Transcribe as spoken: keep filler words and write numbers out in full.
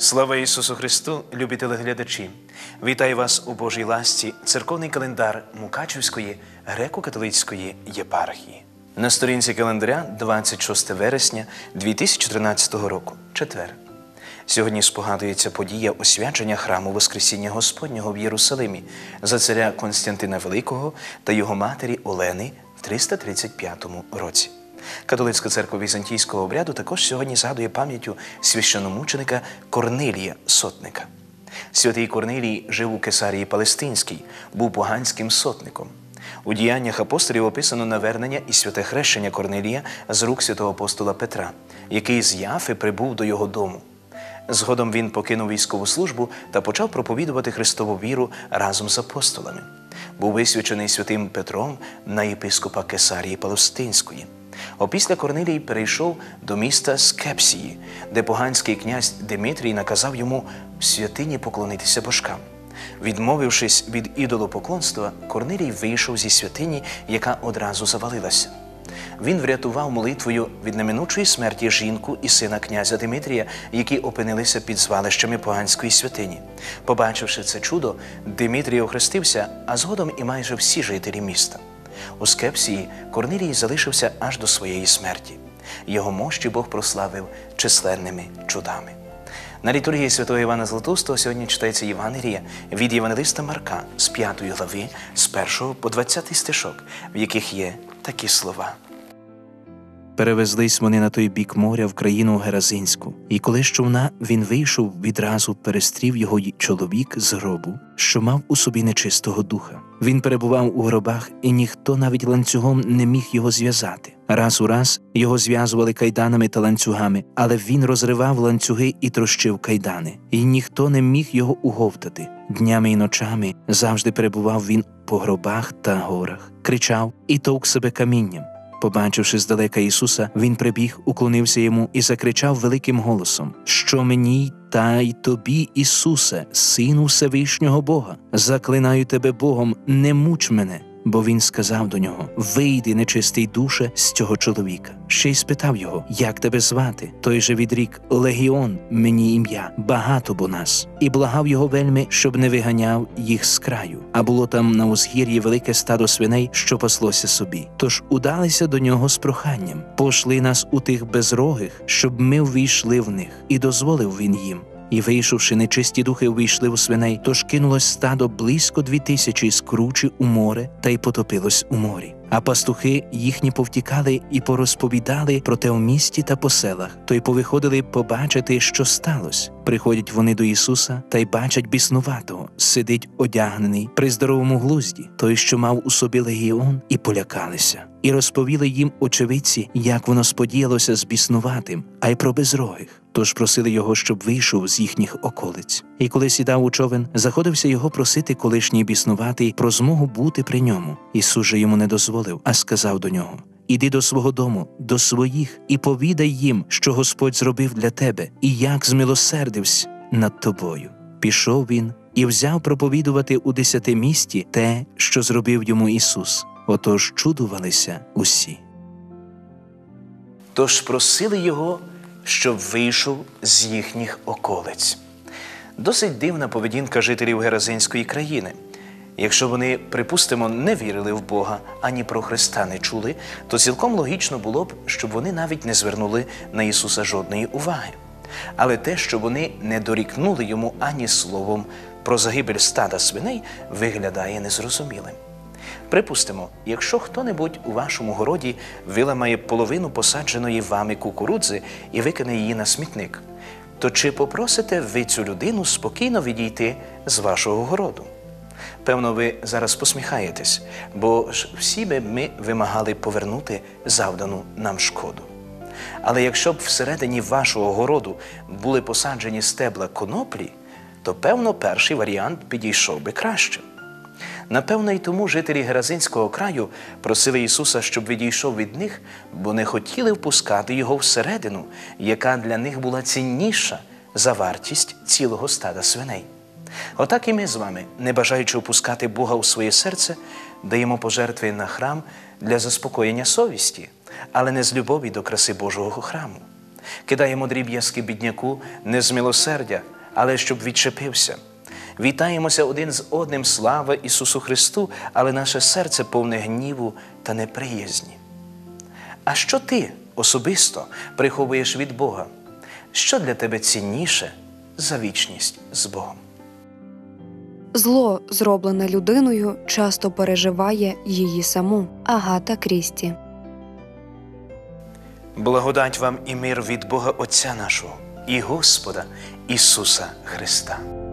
Слава Ісусу Христу, любі телеглядачі! Вітаю вас у Божій ласці, церковний календар Мукачівської греко-католицької єпархії. На сторінці календаря двадцять шосте вересня дві тисячі тринадцятого року, четвер. Сьогодні спогадується подія освячення храму Воскресіння Господнього в Єрусалимі за царя Константина Великого та його матері Олени в триста тридцять п'ятому році. Католицька церква візантійського обряду також сьогодні згадує пам'яттю священномученика Корнилія Сотника. Святий Корнилій жив у Кесарії Палестинській, був поганським сотником. У діяннях апостолів описано навернення і святе хрещення Корнилія з рук святого апостола Петра, який з Яфи прибув до його дому. Згодом він покинув військову службу та почав проповідувати Христову віру разом з апостолами. Був висвячений святим Петром на єпископа Кесарії Палестинської. Опісля Корнилій перейшов до міста Скепсії, де поганський князь Димитрій наказав йому в святині поклонитися божкам. Відмовившись від ідолопоклонства, Корнилій вийшов зі святині, яка одразу завалилася. Він врятував молитвою від неминучої смерті жінку і сина князя Димитрія, які опинилися під звалищами поганської святині. Побачивши це чудо, Димитрій охрестився, а згодом і майже всі жителі міста. У Скепсії Корнилій залишився аж до своєї смерті. Його мощі Бог прославив численними чудами. На літургії святого Івана Златоустого сьогодні читається Євангелія від євангелиста Марка з п'ятої глави, з першого по двадцятий стишок, в яких є такі слова. Перевезлись вони на той бік моря в країну Геразинську. І коли з човна він вийшов, відразу перестрів його й чоловік з гробу, що мав у собі нечистого духа. Він перебував у гробах, і ніхто навіть ланцюгом не міг його зв'язати. Раз у раз його зв'язували кайданами та ланцюгами, але він розривав ланцюги і трощив кайдани. І ніхто не міг його уговтати. Днями і ночами завжди перебував він по гробах та горах, кричав і товк себе камінням. Побачивши здалека Ісуса, він прибіг, уклонився йому і закричав великим голосом: «Що мені та й тобі, Ісусе, Сину Всевишнього Бога? Заклинаю тебе Богом, не муч мене!» Бо він сказав до нього: «Вийди, нечистий душе, з цього чоловіка». Ще й спитав його: «Як тебе звати?» Той же відрік: «Легіон мені ім'я, багато бо нас». І благав його вельми, щоб не виганяв їх з краю. А було там на узгір'ї велике стадо свиней, що паслося собі. Тож удалися до нього з проханням: «Пошли нас у тих безрогих, щоб ми ввійшли в них». І дозволив він їм. І, вийшовши, нечисті духи увійшли у свиней, тож кинулось стадо близько дві тисячі з кручі у море та й потопилось у морі. А пастухи їхні повтікали і порозповідали про те в місті та по селах, то й повиходили побачити, що сталося. Приходять вони до Ісуса та й бачать біснуватого, сидить одягнений при здоровому глузді, той, що мав у собі легіон, і полякалися. І розповіли їм очевидці, як воно сподіялося з біснуватим, а й про безрогих. Тож просили його, щоб вийшов з їхніх околиць. І коли сідав у човен, заходився його просити колишній біснуватий про змогу бути при ньому. Ісус же йому не дозволив, а сказав до нього: «Іди до свого дому, до своїх, і повідай їм, що Господь зробив для тебе, і як змилосердився над тобою». Пішов він і взяв проповідувати у десятимісті те, що зробив йому Ісус. Отож чудувалися усі. Тож просили його, щоб вийшов з їхніх околиць. Досить дивна поведінка жителів Геразинської країни. Якщо вони, припустимо, не вірили в Бога, ані про Христа не чули, то цілком логічно було б, щоб вони навіть не звернули на Ісуса жодної уваги. Але те, що вони не дорікнули йому ані словом про загибель стада свиней, виглядає незрозумілим. Припустимо, якщо хто-небудь у вашому городі виламає половину посадженої вами кукурудзи і викине її на смітник, то чи попросите ви цю людину спокійно відійти з вашого городу? Певно, ви зараз посміхаєтесь, бо ж всі би ми вимагали повернути завдану нам шкоду. Але якщо б всередині вашого городу були посаджені стебла коноплі, то, певно, перший варіант підійшов би краще. Напевно, і тому жителі Геразинського краю просили Ісуса, щоб відійшов від них, бо не хотіли впускати Його всередину, яка для них була цінніша за вартість цілого стада свиней. Отак і ми з вами, не бажаючи впускати Бога у своє серце, даємо пожертви на храм для заспокоєння совісті, але не з любові до краси Божого храму. Кидаємо дріб'язки бідняку не з милосердя, але щоб відчепився. Вітаємося один з одним, слава Ісусу Христу, але наше серце повне гніву та неприязні. А що ти особисто приховуєш від Бога? Що для тебе цінніше за вічність з Богом? Зло, зроблене людиною, часто переживає її саму. Агата Крісті. Благодать вам і мир від Бога Отця нашого і Господа Ісуса Христа.